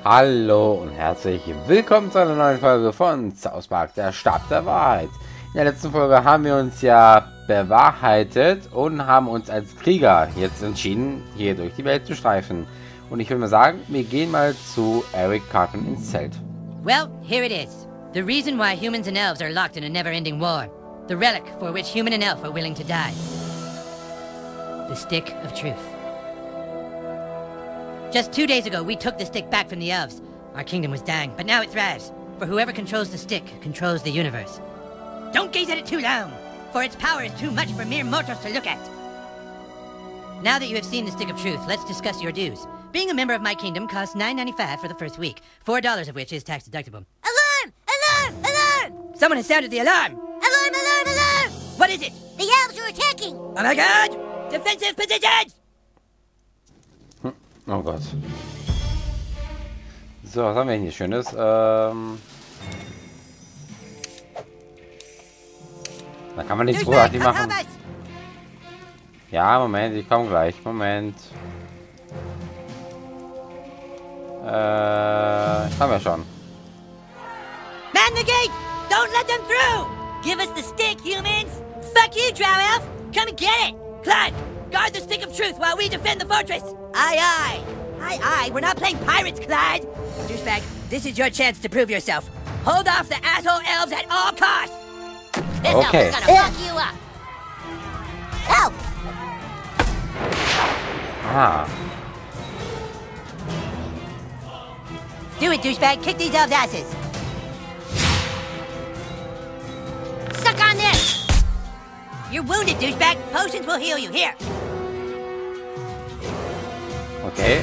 Hallo und herzlich willkommen zu einer neuen Folge von South Park, der Stab der Wahrheit. In der letzten Folge haben wir uns ja bewahrheitet und haben uns als Krieger jetzt entschieden, hier durch die Welt zu streifen. Und ich will mal sagen, wir gehen mal zu Eric Cartman ins Zelt. Well, here it is. The reason why humans and elves are locked in a never-ending war. The relic for which human and elf are willing to die. The Stick of Truth. Just 2 days ago, we took the stick back from the elves. Our kingdom was dying, but now it thrives. For whoever controls the stick controls the universe. Don't gaze at it too long, for its power is too much for mere mortals to look at. Now that you have seen the Stick of Truth, let's discuss your dues. Being a member of my kingdom costs $9.95 for the first week, $4 of which is tax deductible. Alarm! Alarm! Alarm! Someone has sounded the alarm! Alarm! Alarm! Alarm! What is it? The elves are attacking! Oh my god! Defensive positions! Oh Gott. So, was haben wir hier Schönes? Da kann man nichts großartig machen. Ja, Moment, ich komme gleich. Moment. Haben wir schon. Man the gate! Don't let them through! Give us the stick, humans! Fuck you, Drow Elf! Come and get it! Clyde, guard the Stick of Truth while we defend the fortress! Aye, aye! Aye, aye! We're not playing pirates, Clyde! Douchebag, this is your chance to prove yourself. Hold off the asshole elves at all costs! This elf Okay. is gonna fuck you up! Help! Ah. Do it, douchebag! Kick these elves' asses! Suck on this! You're wounded, douchebag! Potions will heal you, here! Okay.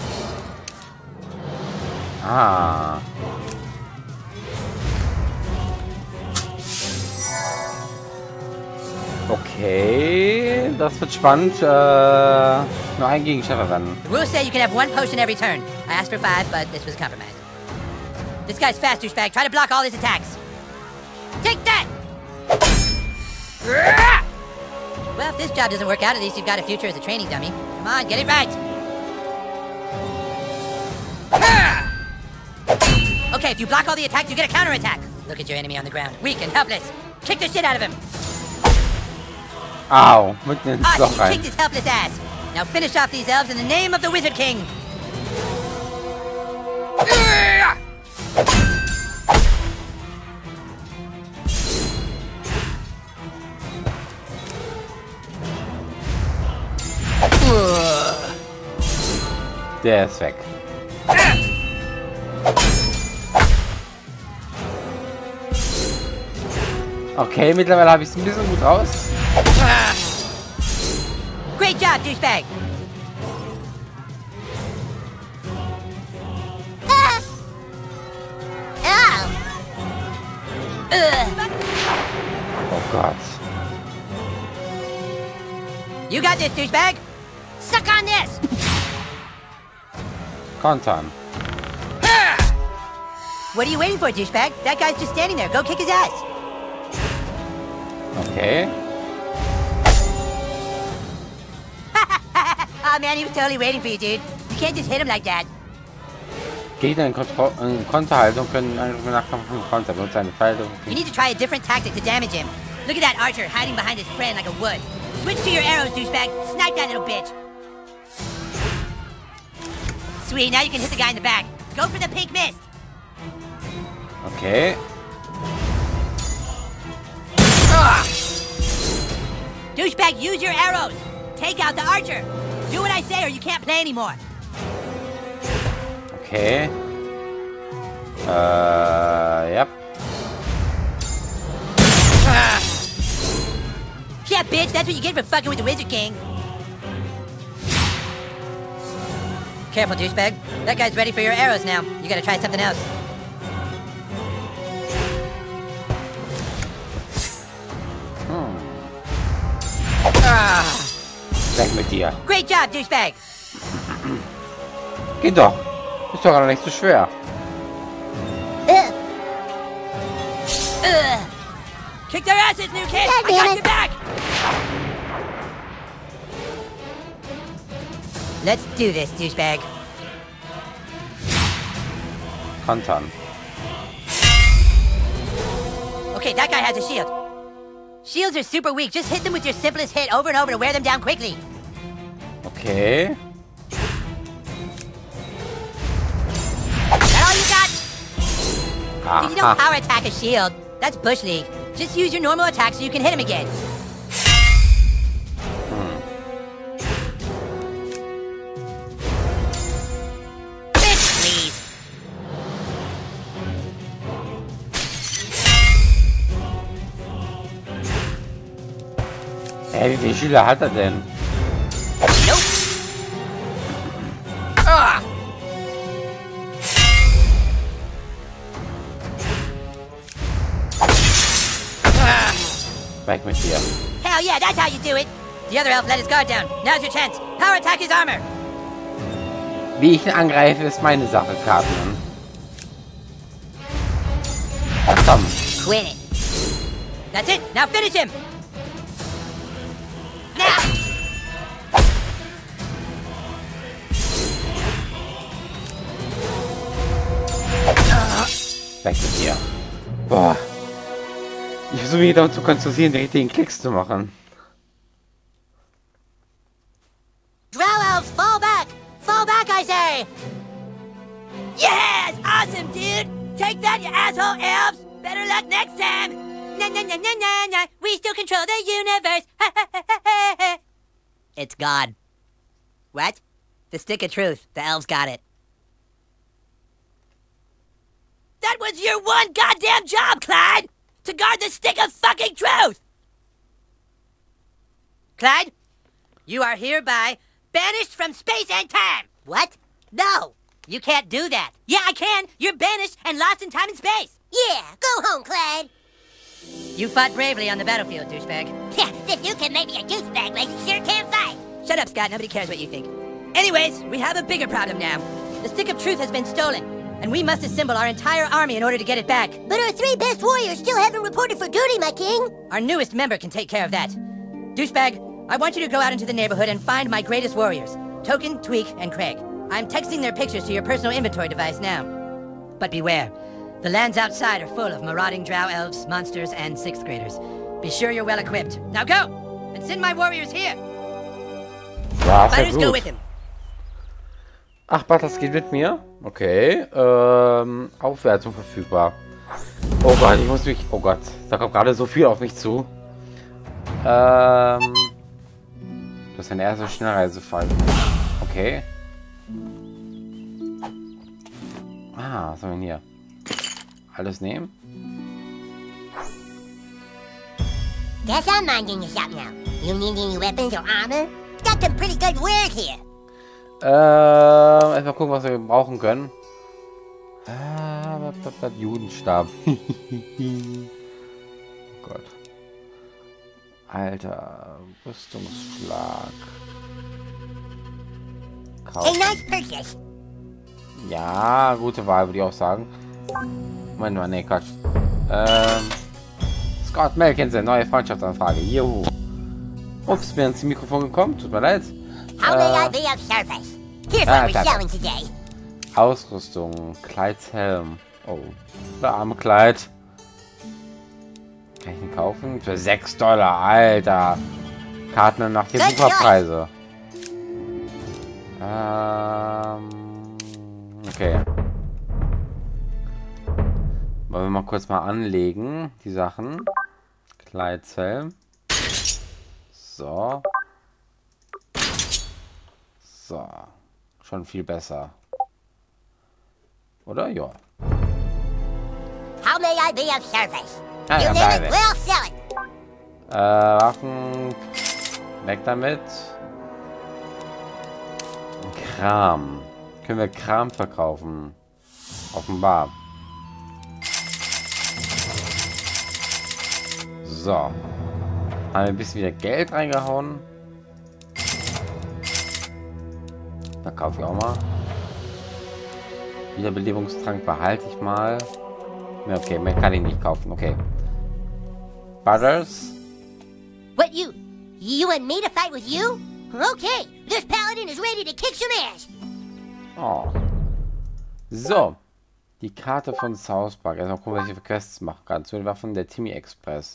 Ah. Okay, das wird spannend. Nur ein Gegenstand verwenden. The rules say you can have 1 potion every turn. I asked for 5, but this was compromised. This guy's fast, douchebag. Try to block all his attacks. Take that! Well, if this job doesn't work out, at least you've got a future as a training dummy. Come on, get it right! Okay, if you block all the attacks, you get a counterattack. Look at your enemy on the ground. Weak and helpless. Kick the shit out of him. Au, mitten ins Ah, Loch you rein. kicked his helpless ass. Now finish off these elves in the name of the Wizard King. Der ist weg. Okay, mittlerweile habe ich es ein bisschen gut raus. Great job, douchebag. Ah! Ow! Oh Gott. You got this, douchebag. Suck on this! Kontern. What are you waiting for, douchebag? That guy's just standing there. Go kick his ass. Okay. Oh man, he was totally waiting for you, dude. You can't just hit him like that. Gegner in Konterhaltung können einen Nachkampf von Konter benutzen eine Pfeile. You need to try a different tactic to damage him. Look at that archer hiding behind his friend like a wood. Switch to your arrows, douchebag. Snipe that little bitch. Sweet, now you can hit the guy in the back. Go for the pink mist. Okay. Douchebag, use your arrows. Take out the archer. Do what I say or you can't play anymore. Okay. Yep. Yeah, bitch, that's what you get for fucking with the Wizard King. Careful, douchebag. That guy's ready for your arrows now. You gotta try something else. Weg mit dir. Great job, douchebag. Geht doch. Ist doch gar nicht so schwer. Kick their asses, new kid. God I damn got it. your back. Let's do this, douchebag. kontern. Okay, that guy has a shield. Shields are super weak. Just hit them with your simplest hit over and over to wear them down quickly. Okay. That all you got? You don't Aha. power attack a shield. That's Bush League. Just use your normal attack so you can hit him again. Bitch, please. Wie viele Schüler hat er denn? Nope. Ah! Weg mit dir. Hell yeah, that's how you do it. The other elf let his guard down. Now's your chance. Power attack his armor. Wie ich ihn angreife, ist meine Sache, Karten. Verdammt. Quit it. That's it. Now finish him. Now. Weg mit dir. Boah. Ich versuche mich darum zu konzentrieren, die richtigen Klicks zu machen. Drow elves, fall back! Fall back, I say! Yes! Awesome, dude! Take that, you asshole elves! Better luck next time! Na na na na na na! We still control the universe! It's God. What? The stick of truth. The elves got it. That was your one goddamn job, Clyde! To guard the stick of fucking truth! Clyde, you are hereby banished from space and time! What? No! You can't do that. Yeah, I can! You're banished and lost in time and space! Yeah, go home, Clyde. You fought bravely on the battlefield, douchebag. Yeah, if you can make me a douchebag, like you sure can fight. Shut up, Scott. Nobody cares what you think. Anyways, we have a bigger problem now. The stick of truth has been stolen, and we must assemble our entire army in order to get it back. But our 3 best warriors still haven't reported for duty, my king. Our newest member can take care of that. Douchebag, I want you to go out into the neighborhood and find my greatest warriors, Token, Tweak, and Craig. I'm texting their pictures to your personal inventory device now. But beware, the lands outside are full of marauding drow elves, monsters, and 6th graders. Be sure you're well equipped. Now go! And send my warriors here! Ja, sehr Fighters go gut. with him. Ach, das geht mit mir? Okay. Aufwertung verfügbar. Oh Gott, ich muss mich... Oh Gott, da kommt gerade so viel auf mich zu. Das ist eine erste Schnellreisefall. Okay. Ah, was haben wir denn hier? Alles nehmen? Guess I'm minding the shop now. You need any weapons or armor? Got some pretty good word here. Erstmal gucken, was wir brauchen können. Judenstab. Oh Gott. Alter, Rüstungsschlag. A nice purchase. Ja, gute Wahl, würde ich auch sagen. Moment mal, nee, Quatsch. Scott Melkinson, neue Freundschaftsanfrage. Juhu. Ups, mir ins Mikrofon gekommen. Tut mir leid. How may I be of service? Here's what we're selling today. Ausrüstung, Clydes Helm. Oh, der arme Clyde. Kann ich ihn kaufen? Für $6, Alter. Karten nach den Superpreise. Okay. Wollen wir mal kurz mal anlegen, die Sachen. Clydes Helm. So. So. Schon viel besser. Oder? Ja. How may I be of service? Ah, You ja, name beide. it, we'll sell it. Waffen. Weg damit. Kram. Können wir Kram verkaufen? Offenbar. So. Haben wir ein bisschen wieder Geld reingehauen. Da kaufe ich auch mal. Wiederbelebungstrank behalte ich mal. Ja, okay, mehr kann ich nicht kaufen. Okay. Butters. What, you want me to fight with you? Okay, this paladin is ready to kick some ass. Oh. So. Die Karte von South Park. Erstmal gucken, welche Quests machen kann. Zu den Waffen der Timmy Express.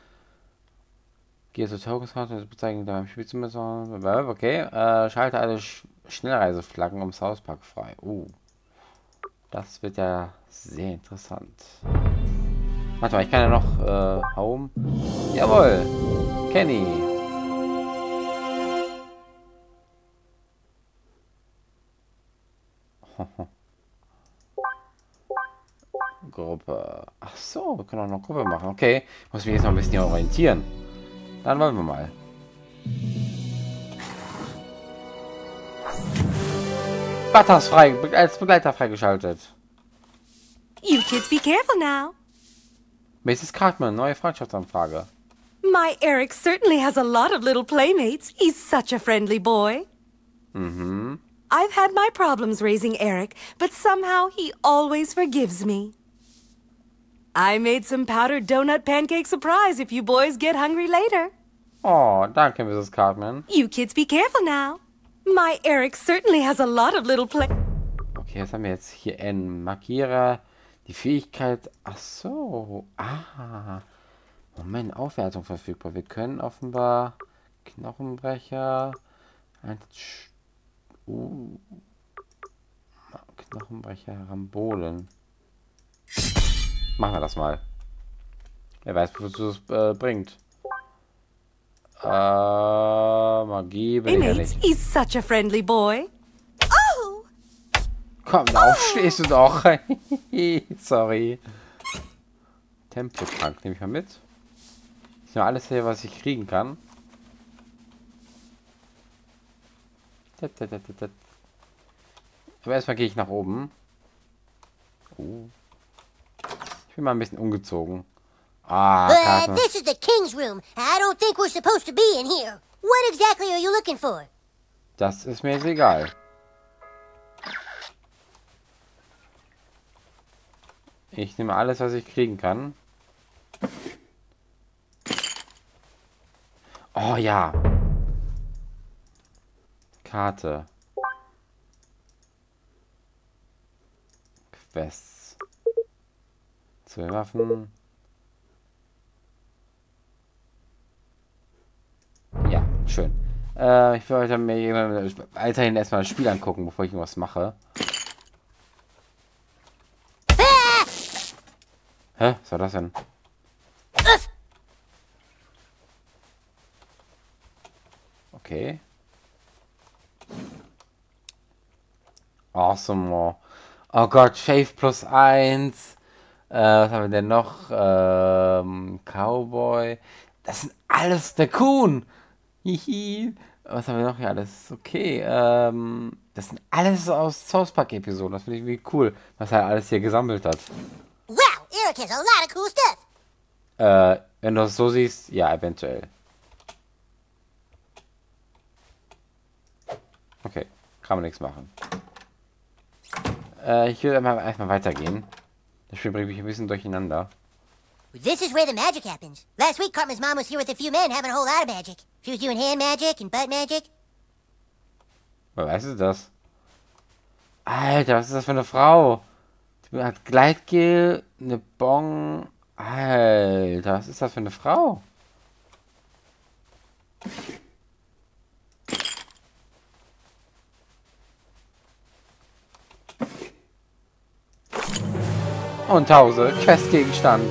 Geh zur Tokens-Karte, bezeichnen beim Spiel zu müssen. Okay. Schalte alle Schnellreiseflaggen um South Park frei. Das wird ja sehr interessant. Warte mal, ich kann ja noch Home. Jawohl. Kenny. Gruppe. Ach so, wir können auch noch Gruppe machen. Okay, muss mich jetzt noch ein bisschen orientieren. Dann wollen wir mal. Butters frei, als Begleiter freigeschaltet. You kids be careful now. Mrs. Cartman, neue Freundschaftsanfrage. My Eric certainly has a lot of little playmates. He's such a friendly boy. I've had my problems raising Eric, but somehow he always forgives me. I made some powdered donut pancake surprise if you boys get hungry later. Oh, danke, Mrs. Cartman. You kids be careful now. My Eric certainly has a lot of little Okay, was haben wir jetzt hier? Markiere die Fähigkeit. Ach so. Moment, Aufwertung verfügbar. Wir können offenbar Knochenbrecher. Knochenbrecher Rambolen. Machen wir das mal. Wer weiß, wozu es bringt. Magie bin ich ja nicht. He's such a friendly boy. Oh! Komm, da stehst du doch. Sorry. Tempeltrank nehme ich mal mit. Ich nehme alles hier, was ich kriegen kann. Aber erstmal gehe ich nach oben. Ich bin mal ein bisschen umgezogen. This is the king's room. I don't think we're supposed to be in here. What exactly are you looking for? Das ist mir jetzt egal. Ich nehme alles, was ich kriegen kann. Oh ja. Karte. Quests. 2 Waffen. Ja, schön. Ich will heute mir weiterhin erstmal das Spiel angucken, bevor ich irgendwas mache. Hä? Was war das denn? Okay. Awesome. Oh Gott, Faith +1. Was haben wir denn noch? Cowboy. Das sind alles der Kuhn. Hihi. Was haben wir noch hier alles? Okay. Das sind alles aus South Park Episoden. Das finde ich wie cool, was er alles hier gesammelt hat. Wow, Eric has a lot of cool stuff. Wenn du es so siehst, ja, eventuell. Okay, kann man nichts machen. Ich will erstmal weitergehen. Das Spiel bringt mich ein bisschen durcheinander. This is where the magic happens. Last week, Cartman's mom was here with a few men having a whole lot of magic. She was doing hand magic and butt magic. Wer weiß ist das? Alter, was ist das für eine Frau? Die hat Gleitgel, eine Bong. Alter, was ist das für eine Frau? Und Hause, Questgegenstand.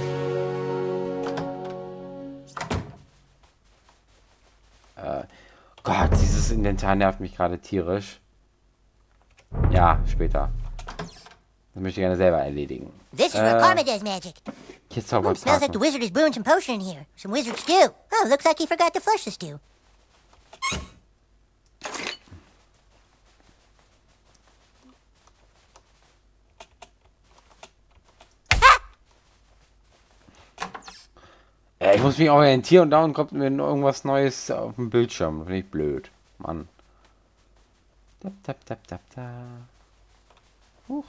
Gott, dieses Inventar nervt mich gerade tierisch. Ja, später. Das möchte ich gerne selber erledigen. This is where Cartman does magic. Jetzt zaubert Smells like the wizard is brewing some potion in here. Some wizard stew. Oh, looks like he forgot to flush the stew. Ich muss mich orientieren und dauernd kommt mir irgendwas Neues auf dem Bildschirm. Finde ich blöd. Mann. Huch.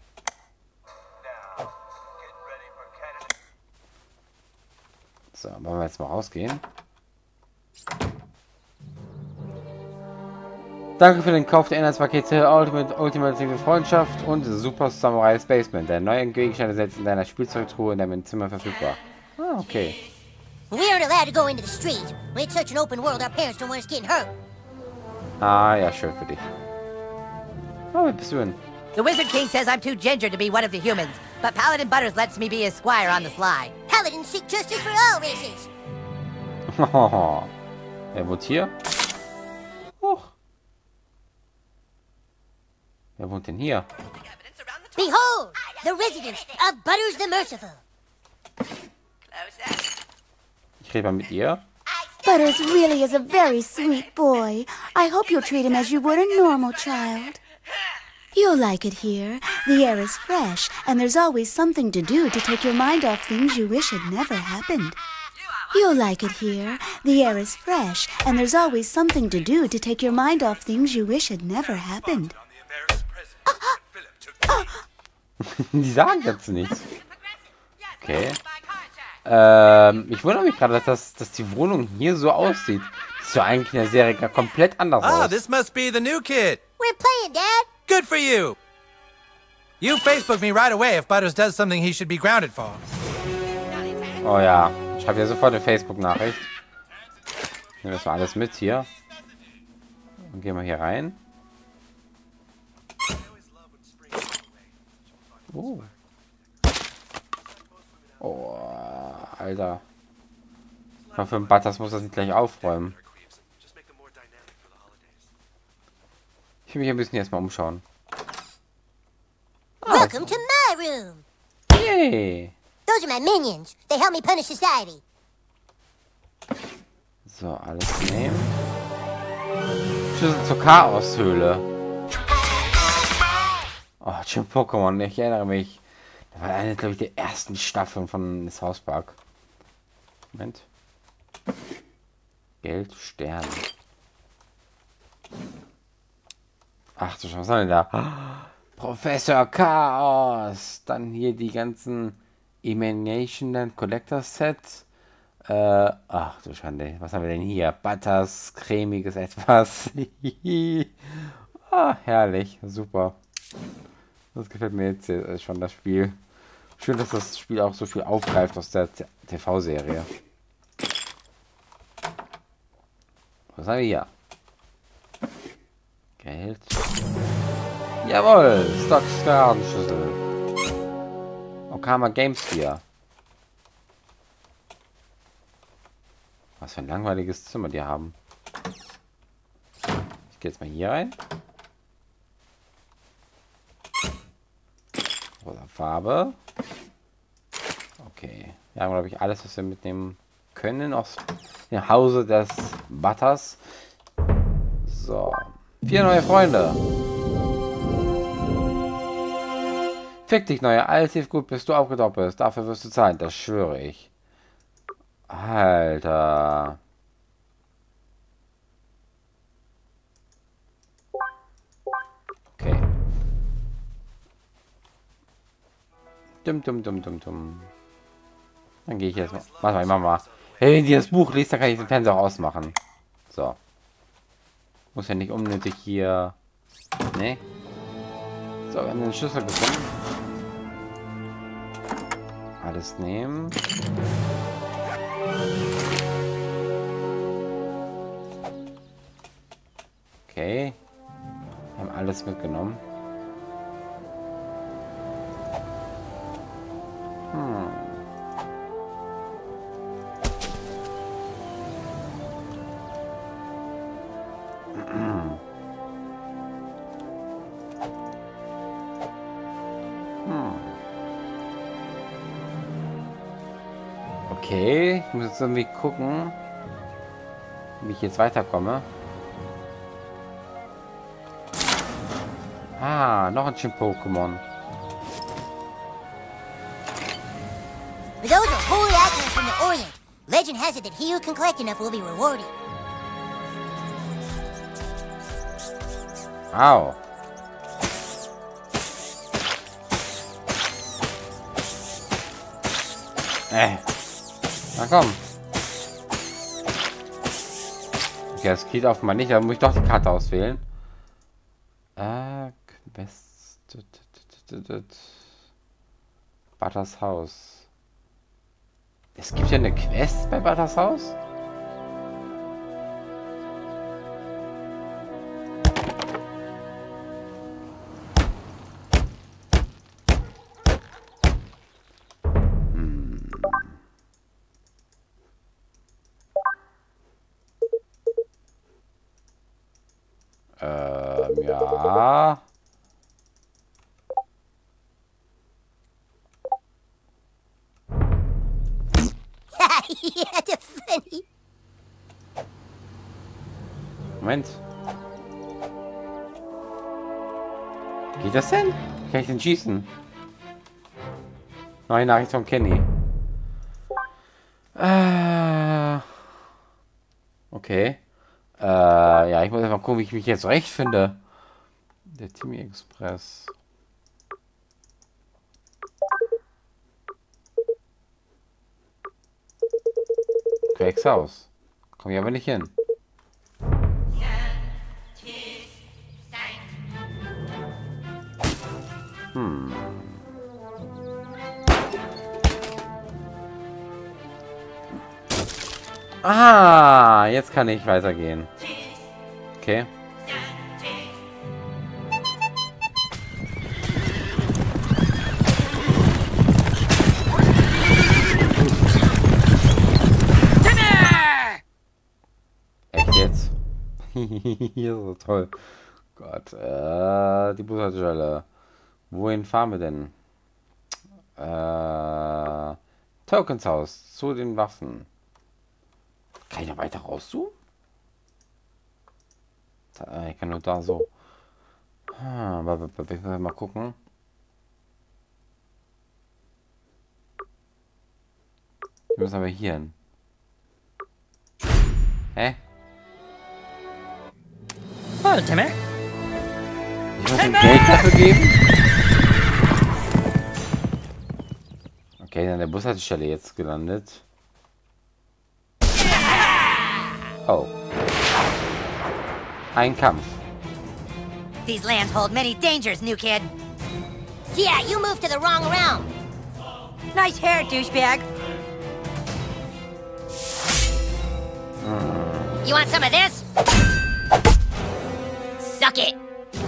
So, wollen wir jetzt mal rausgehen. Danke für den Kauf der Inhaltspakete Ultimative Freundschaft und Super Samurai Spaceman. Der neue Gegenstände sind in deiner Spielzeugtruhe in deinem Zimmer verfügbar. Ah, okay. We aren't allowed to go into the street. It's such an open world, our parents don't want us getting hurt. Ah, ja, schön für dich. Oh, wer bist du denn? The Wizard King says I'm too ginger to be one of the humans, but Paladin Butters lets me be his squire on the sly. Paladins seek justice for all races. Wer wohnt hier? Huch. Wer wohnt denn hier? Behold, the residence of Butters the Merciful. Ich rede mal mit ihr. Butters really is a very sweet boy. I hope you'll treat him as you would a normal child. You'll like it here. The air is fresh, and there's always something to do to take your mind off things you wish had never happened. You'll like it here. The air is fresh, and there's always something to do to take your mind off things you wish had never happened. Die sagen dazu nichts. Okay. Ich wundere mich gerade, dass die Wohnung hier so aussieht. Das sieht eigentlich in der Serie gar komplett anders aus. Ah, this must be the new kid. We're playing, Dad. Good for you. You Facebook me right away if Butters does something he should be grounded for. Oh ja, ich schreibe ja sofort eine Facebook-Nachricht. Nehmen wir das mal alles mit hier. Und gehen wir hier rein. Oh. Oh, Alter. Ich hoffe, Butters muss das nicht gleich aufräumen. Ich will mich ein bisschen erstmal umschauen. Welcome to my room. Yay! Those are my minions. They help me punish society. So, alles nehmen. Schlüssel zur Chaoshöhle. Oh, Jim Pokémon, ich erinnere mich. Das war eine, glaube ich, der ersten Staffeln von South Park. Moment. Geld, Sterne. Ach du, was haben wir da? Professor Chaos. Dann hier die ganzen Emanation Land Collector Sets. Ach du Schande. Was haben wir denn hier? Butters, cremiges etwas. Ah, herrlich. Super. Das gefällt mir jetzt schon, das Spiel. Schön, dass das Spiel auch so viel aufgreift aus der TV-Serie. Was haben wir hier? Geld. Jawohl! Stocks Sternschüssel. Okama Games Gear. Was für ein langweiliges Zimmer die haben. Ich gehe jetzt mal hier rein. Rosa Farbe. Okay. Wir haben, glaube ich, alles, was wir mitnehmen können aus dem Hause des Butters. So. 4 neue Freunde. Fick dich, neue. Alles hilft gut, bis du aufgetaucht bist. Dafür wirst du zahlen, das schwöre ich. Alter. Okay. Dann gehe ich jetzt mal. Warte mal, ich mach mal. Hey, wenn die das Buch liest, dann kann ich den Fernseher auch ausmachen. So. Muss ja nicht unnötig hier. Ne? So, wir haben den Schlüssel gefunden. Alles nehmen. Okay. Wir haben alles mitgenommen. Okay, ich muss jetzt irgendwie gucken, wie ich jetzt weiterkomme. Ah, noch ein Pokémon. Those are holy icons from the Orient. Legend has it that he who can collect enough will be rewarded. Au. Na komm. Okay, das geht offenbar nicht. Da muss ich doch die Karte auswählen. Butters Haus. Es gibt ja eine Quest bei Butters Haus? Ja. Yeah, that's funny. Moment. Geht das denn? Kann ich den schießen? Neue Nachricht von Kenny. Okay. Ja, ich muss einfach gucken, wie ich mich jetzt recht finde. Der Timmy Express. Quackshaus. Komm ich aber nicht hin. Ah, jetzt kann ich weitergehen. Okay. Echt jetzt? Hier so toll. Gott, die Bushaltestelle. Wohin fahren wir denn? Tokens Haus zu den Waffen. Kann ich noch weiter rauszoomen? Ich kann nur da so. Mal gucken. Wir müssen aber hier hin. Hä? Oh, Timmer. Ich muss ihm Geld dafür geben? Okay, dann der Bushaltestelle jetzt gelandet. Oh. Ein Kampf. These lands hold many dangers, new kid. Yeah, you moved to the wrong realm. Nice hair, douchebag. You want some of this? Suck it.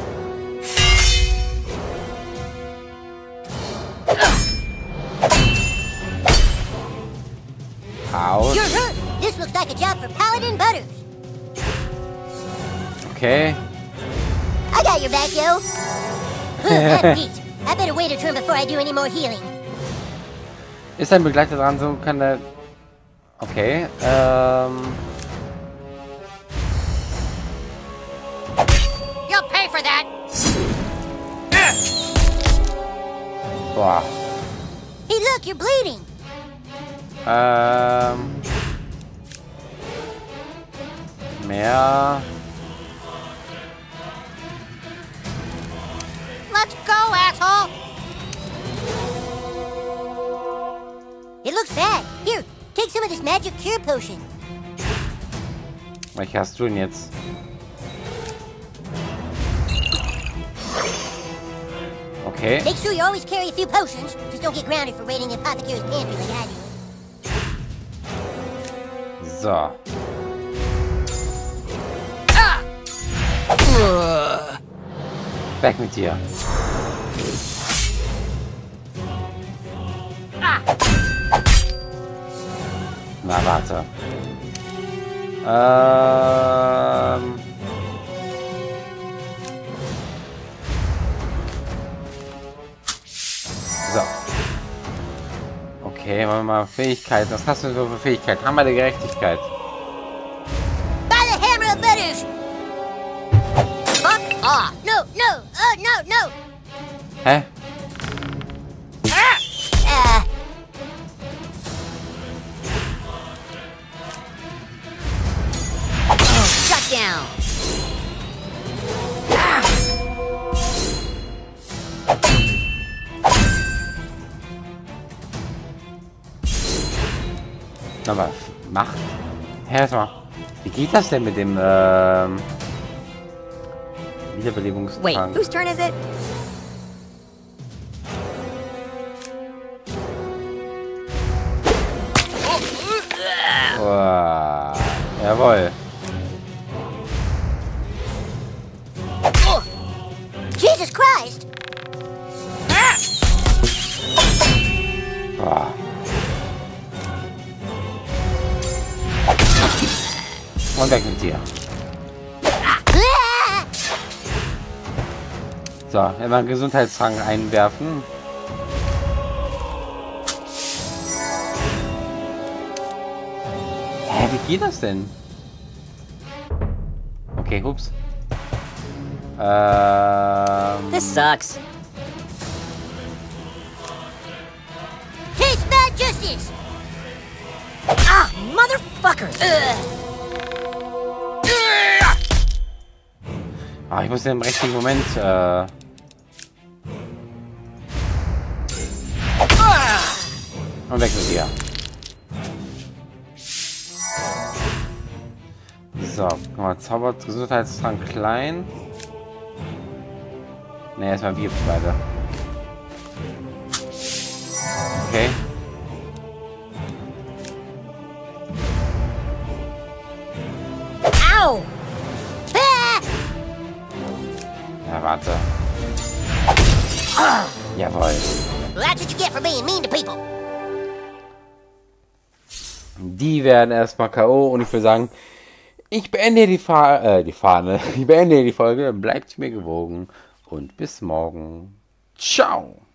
Ouch. You're hurt. This looks like a job for Paladin Butters. Okay. I got your back, yo. I'm beat. I better wait a turn before I do any more healing. Ist ein Begleiter dran, so kann er... Okay, You'll pay for that. Boah. Hey, look, you're bleeding. Mehr... Let's go, asshole. It looks bad. Here, take some of this magic cure potion. Welche hast du denn jetzt? Okay. Make sure you always carry a few potions. Just don't get grounded for raiding the apothecary's pantry like I do. So. Weg mit dir. Na, warte. So. Okay, machen wir mal Fähigkeiten. Was hast du denn so für Fähigkeiten? Hammer der Gerechtigkeit. By the hammer of Butters! Fuck off! No, no! No, no! Hä? Shut down! Aber Macht. Hä, was mal. Wie geht das denn mit dem Wait, Wiederbelebungstrank? whose turn is it? Jawohl. Oh. Jesus Christ! Oh. Und weg mit dir. So, immer einen Gesundheitstrank einwerfen. Hä, wie geht das denn? Okay, hups. This sucks. Taste bad justice! Ah, motherfuckers! Ah, ich muss im richtigen Moment, Und weg mit dir. So, guck mal, zaubert Gesundheitstrank klein. Ne, erstmal wir beide. Okay. Ow! Ah! Ja, warte. Jawohl. Well, that's what you get for being mean to people. Die werden erstmal K.O. und ich würde sagen, ich beende die Fahne. Ich beende die Folge. Bleibt mir gewogen und bis morgen. Ciao.